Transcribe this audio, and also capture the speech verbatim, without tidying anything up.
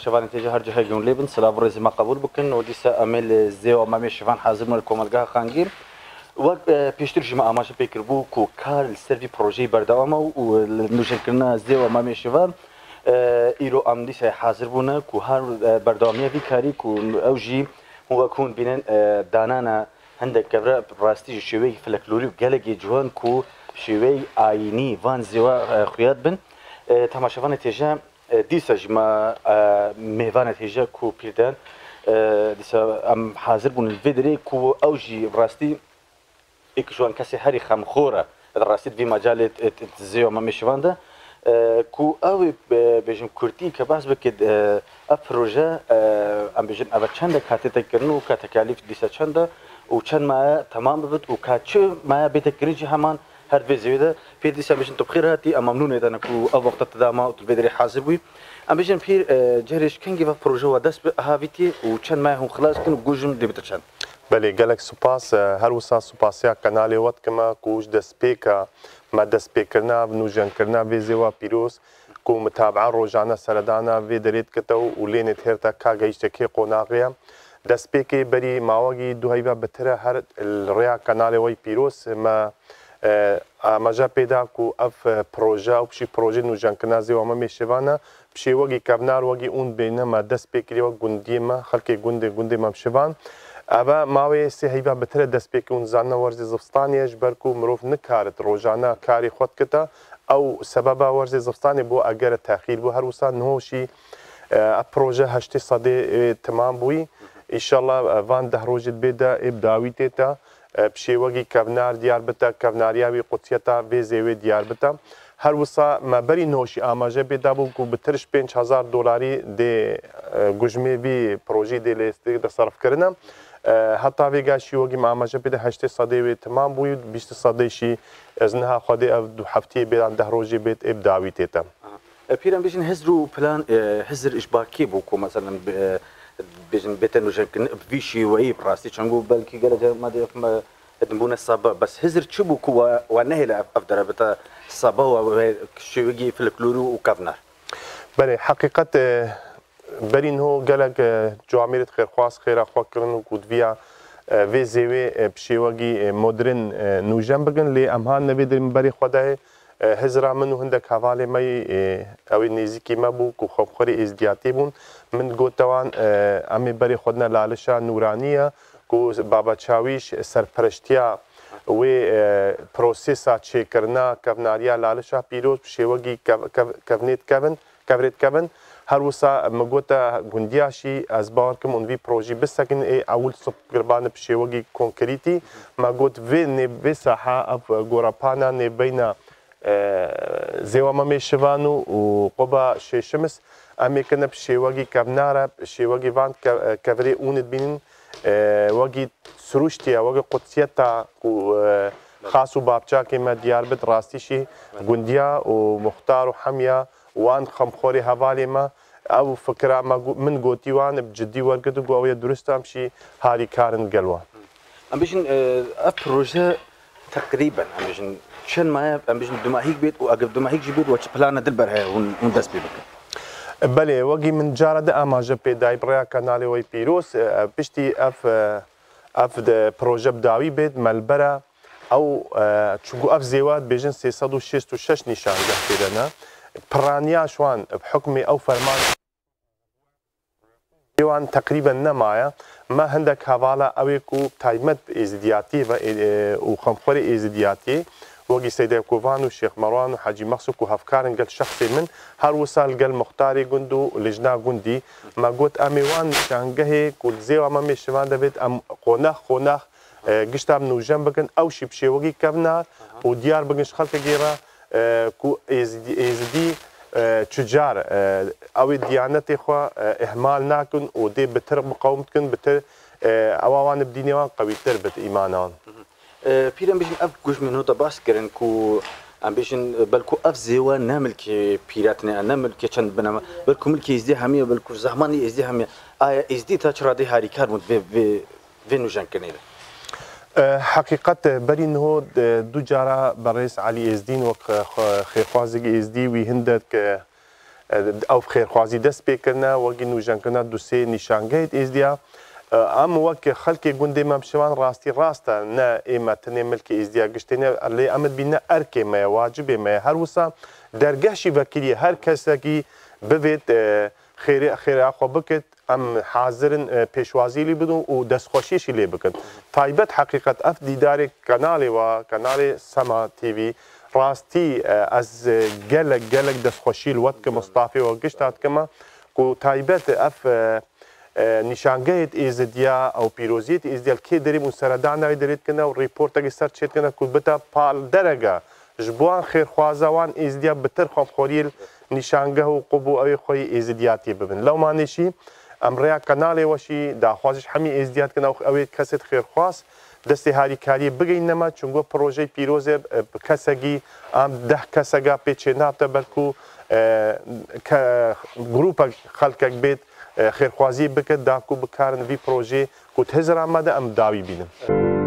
تماشاوان تيجي هرجع هاي جون ليبن سلام رئيس ما قبول بكن وديسا أمل زيو ما مشفان حاضر من الكومالجا خانجير وقت بيشتر جماعة ماشي بيكربو كو كار السيرفي بروجي بردوامه ونوجن كنا زيو ما مشفان إيرو أم ديسا حاضر بونا كو هار بردوامية في كاري كو أوجي هو كون بينن دانانا عندك كبرة براستي شوي فلكلوري وجالجي جوان كو شوي عيني فان زيو خياط بن تماشاوان تيجي دیسا جما میوان تیجا کو پیردن دیسا ام حاضر بون الفيدري کو اوجي راستی اكشوان كاسي هاري خمخوره راستی في مجال الزيو ما مشوانده کو او بيجم كورتي كباس بكد ابروجا ام بيجن ابا چند كاتيتا كرنو كتكاليف ديسا چند و چند ما تمام ببت و كاتش ما بيتكريجي همان هر فيزيو ده في ديسا بيجن تبخير هاتي اما ممنون اذا نكو او وقت تداما وتلفيدري حاسبوي ام بيجن في جريش كنجي بروجو ودس هافيتي وشان ما هم خلاص كانوا جوجم دي بتشان بله گلک سپاس هر وسا سپاسیا کانال وقت کما کوش دس پیکا ما دس پیکرنا نوجن کرنا ویزیوا پیروس کو متابعه روزانه سردانا وی درید کتو ولینت هرتا کا گیشتکی قوناقیا دس پیکی بری ماوگی دوهیبا بتره هر الریا کانال وی پیروس ما مجا پیدا کو اف پروژه او بشي پروژه نوجن کرنا زیوا ما میشوانا بشي وگی کبنار وگی اون بینه ما دس پیکری و گندی ما خلک گنده گنده ما بشوان أبا ماوي سي هيبا بتر دس بيكون زانا ورزي زفستاني جبركو مروف نكارت روجانا كاري خود كتا أو سببا ورزي زفستاني بو أجر التأخير بو هروسا نهو شي أبروجة هشتي صدي تمام بوي إن شاء الله فان دهروجت بيدا إبداوي تيتا بشي وقي كفنار ديار بتا كفنارياوي قدسيتا بيزيوي ديار بتا هروسا ما بري نوشي آماجه بيدا بو كو بترش بينش هزار دولاري دي گوجمي بي بروجي دي ليستي دا صرف كرنا حتی ویگا شیوگی معامله بده هشت صدی و تمام بود بیست صدی شی از نه خودی دو هفته بیان ده روزی بیت ابداعی تیتم. پیران بیشتر هزرو پلان هزر اشباکی بوکو مثلا بیشتر بهتر نوشن کن ویشی و ای براستی چنگو بلکی گله ما دیگه ادمون الصبا بس هزر چه بوکو و نهلا افضل بتا الصبا و شیوگی فلکلورو و کافنار. بله حقیقت برین هو گلگ جواميرت خير خواص خير اخوا كرن وكودفيا في زيوي بشيوغي مودرن نوجم بگن لي امهان نبي در بري خدای هزرا منو هندك حوالي مي او نيزيكي مابو كو خبخري ازدياتي بون من گوتوان امي بري خدنا لالشا نورانيه كو بابا چاويش سرپرشتيا و پروسيسا چه کرنا كفناريا لالشا بيروز بشيوغي كفنيت كفن كفريت كفن هر وسا مگوتا گندیاشی از بار کم اون وی پروژه بسکن ای اول صبح قربان بشیوگی کنکریتی مگوت وی نبی ساحه اف گوراپانا نبینا زیوام میشوانو و قبا ششمس امیکنه بشیوگی کبناره بشیوگی وان کفری اوند بینن وگی سروشتیا وگی قدسیتا خاصو بابچا که ما دیار بد راستیشی گندیا و مختار و حمیا وان خمخوري هوالي ما او فكره من قوتي وان بجدي ورقد قويه درست امشي هاري كارن قلوان ام بيشن ابروجه تقريبا ام بيشن شن ما ام بيشن دماهيك بيت واقف دماهيك جبيت وش بلان دلبر هي هون دس بيبك بلي وقي من جارد اماجه بيداي بريا كانالي وي بيروس بشتي اف اف د بروجه بداوي بيت ملبره او تشقو اف زيوات بيجن سيصد وشيست وشش نشان جهتنا برانيا شوان بحكمي او فرمان يوان تقريبا نمايا ما عندك حواله اويكو تايمت ازدياتي وخمخوري ازدياتي وقي سيدي كوفان وشيخ مروان وحاجي مخسوك وهفكارن قال شخصي من هر وصال قال مختاري قندو لجنا قندي ما قلت امي وان شانقهي كل زيو امامي شوان دافيد ام قوناخ قوناخ قشتاب نو جنبكن او شي بشي وقي كبنا وديار بقنش خلق جيرا كو ازدي تجار او ديانتي خو اهمال ناكن ودي بتر مقاومتكن بتر اوان بدينيوان قوي تربت ايمانان بيرم بيشن اف گوش من هوتا باس كرن كو ام بيشن بلكو اف زيوا نعمل كي بيراتنا نعمل كي چند بنما بلكو ملكي ازدي هميه بلكو زماني ازدي هميه اي ازدي تاچرا دي هاري كار مت في فينو جانكنيل حقيقة برين هو دو جارة برئيس علي ازدين وخيخوازق ازدي وهندك ئەو خێرخوازی دەست پێکردنا وەگی نوژەنکردنا دووسێ نیشانگەیت ئێزدیا ئەم وەک خەڵکی گوندێ مەمشەوان ڕاستی ڕاستە نە ئێمە تەنێ ملکی ئێزدیا گشتێنێ لێ ئەمت بینە ئەرکێمەیە واجبێمەیە هەروسا دەرگەشی بەکیریە هەر کەسێکی ببێت خێراخۆ بکرد ئەم حازرن پێشوازی لی بدون و دەستخۆشیشی لێ بکەن تایبەت حقیقت ئەف دیدارێک کەناڵێەوە کەناڵێ سەما تیڤی ڕاستی ئەس گەلک گەلک دەستخۆشی وەتکە مستافیەوە گشتاتکەمە و تایبەت ئەف نیشانگەیت ئێزدیا ئەو پیرۆزیت ئێزدیال کێ دەریم و سەرداناوی دەرێتکەنە و ڕیپۆرتەکە سەر چێتکەنە کو بتە پاڵ دەرەگە ji bo wan xêrxwazawan êzdiya bi tir xwedxweriyê nîşangeh û qub û ew ê xwe yê êzidiyatiyê bibin. Lewmanê şî em rêya kanalê we şî daxwazî hemî êzidiyat kin ew ê kesê xêrxwaz destê harîkariyê bigîhneme çungo projeyê pîrozê bi kesekî em deh keseka pêçê nabte belkû grûpek xelkek bêt xêrxwaziyê bike da ku bikarin vî projeyê ku hêzira me de em dawî bînin.